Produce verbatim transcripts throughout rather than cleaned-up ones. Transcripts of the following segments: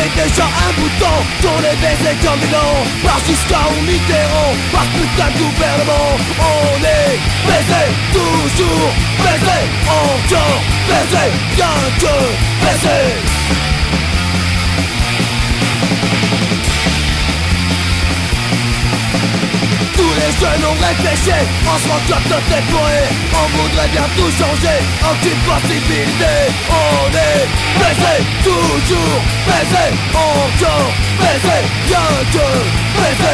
est déjà un bout de temps qu'on est baisé comme des glands par Giscard ou Mitterrand, par ce putain de gouvernement. On est baisé, toujours baisé, encore baisé, bien que baisé. Tous les jeunes ont réfléchi, on se rend compte de tes poètes. On voudrait bien tout changer, aucune possibilité. On est baisé, toujours baisé, encore baisé, bien que baisé.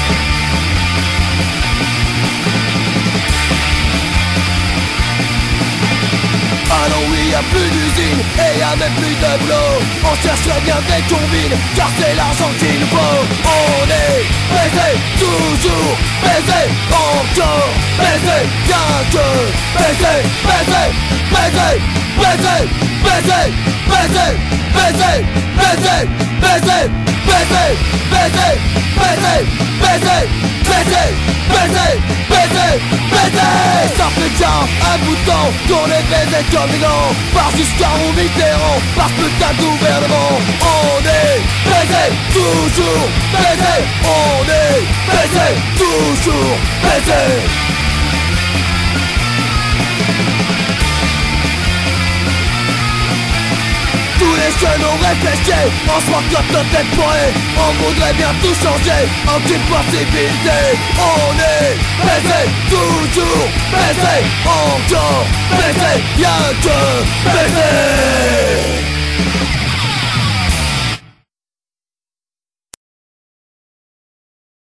Allons oui, y'a plus d'usine et y'a même plus de boulot. On chercherait bien des combines, car c'est l'argent qu'il nous faut. On est baisé, toujours baisé, encore baisé, bien que baisé, baisé, baisé, baisé, baisé, baisé, baisé, baisé, baisé, baisé, baisé, baisé, baisé, baisé, baisé, baisé, baisé. Ça fait déjà un bout de temps qu'on est baisé comme des glands par Giscard ou Mitterrand, par ce putain de gouvernement. On est baisé, toujours baisé, on est baisé, toujours baisé. Tous les jeunes ont réfléchi, on se rend compte de tes poètes. On voudrait bien tout changer, aucune possibilité. On est baisé, toujours baisé, encore baisé, bien que baisé.